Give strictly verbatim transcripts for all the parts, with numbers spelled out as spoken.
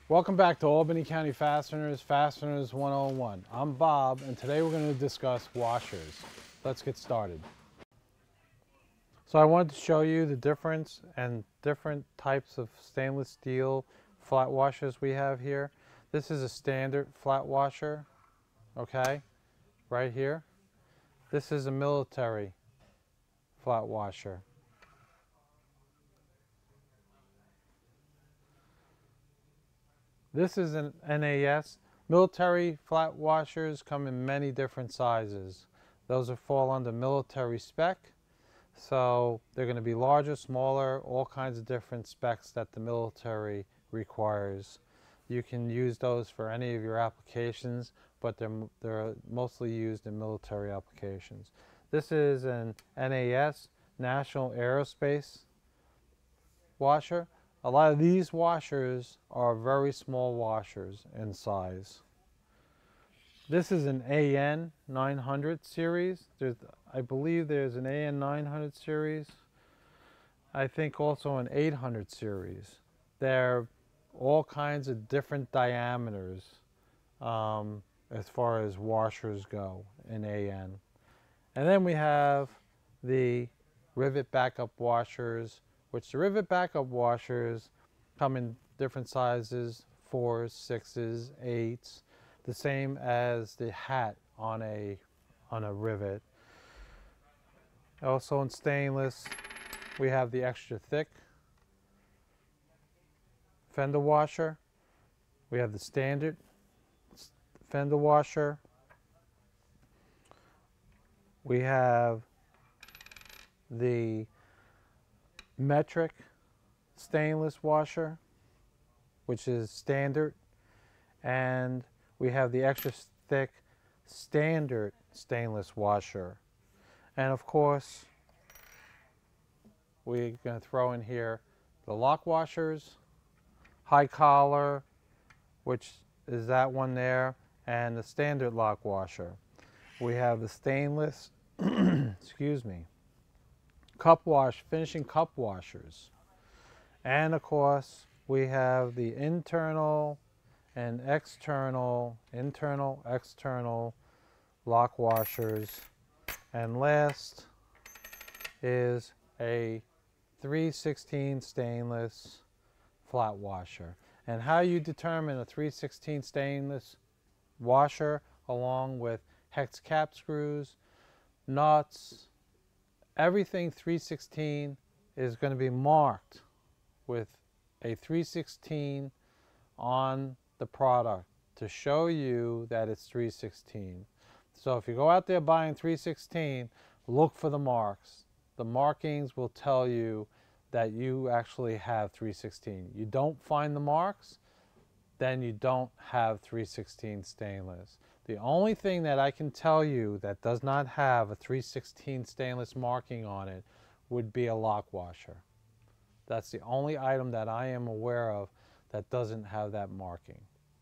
Welcome back to Albany County Fasteners, Fasteners one oh one. I'm Bob, and today we're going to discuss washers. Let's get started. So I wanted to show you the difference and different types of stainless steel flat washers we have here. This is a standard flat washer, okay, right here. This is a military flat washer. This is an N A S. Military flat washers come in many different sizes. Those are fall under military spec. So they're going to be larger, smaller, all kinds of different specs that the military requires. You can use those for any of your applications, but they're, they're mostly used in military applications. This is an N A S, National Aerospace washer. A lot of these washers are very small washers in size. This is an A N nine hundred series. There's, I believe there's an A N nine hundred series. I think also an eight hundred series. They're all kinds of different diameters um, as far as washers go in A N. And then we have the Rivet backup washers, which the Rivet backup washers come in different sizes, fours, sixes, eights, the same as the hat on a, on a Rivet. Also in stainless, we have the extra thick fender washer. We have the standard fender washer. We have the metric stainless washer, which is standard, and we have the extra thick standard stainless washer. And of course, we're going to throw in here the lock washers, high collar, which is that one there, and the standard lock washer. We have the stainless, excuse me, cup wash, finishing cup washers. And of course, we have the internal and external, internal, external lock washers. And last is a three sixteen stainless flat washer. And how you determine a three sixteen stainless washer, along with hex cap screws, nuts, everything three sixteen is going to be marked with a three sixteen on the product to show you that it's three sixteen. So if you go out there buying three sixteen, look for the marks. The markings will tell you that you actually have three sixteen. You don't find the marks, then you don't have three sixteen stainless. The only thing that I can tell you that does not have a three sixteen stainless marking on it would be a lock washer. That's the only item that I am aware of that doesn't have that marking.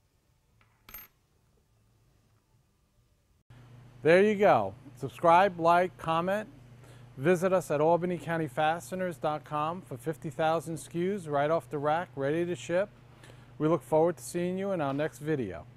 There you go. Subscribe, like, comment. Visit us at albany county fasteners dot com for fifty thousand S K Us right off the rack, ready to ship. We look forward to seeing you in our next video.